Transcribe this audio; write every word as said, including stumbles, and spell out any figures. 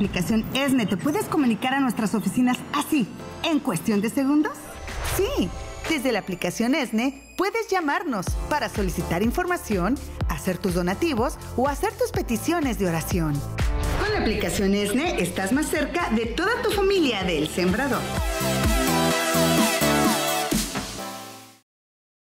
aplicación ESNE te puedes comunicar a nuestras oficinas así, en cuestión de segundos. Sí, desde la aplicación ESNE puedes llamarnos para solicitar información, hacer tus donativos o hacer tus peticiones de oración. Con la aplicación ESNE estás más cerca de toda tu familia del Sembrador.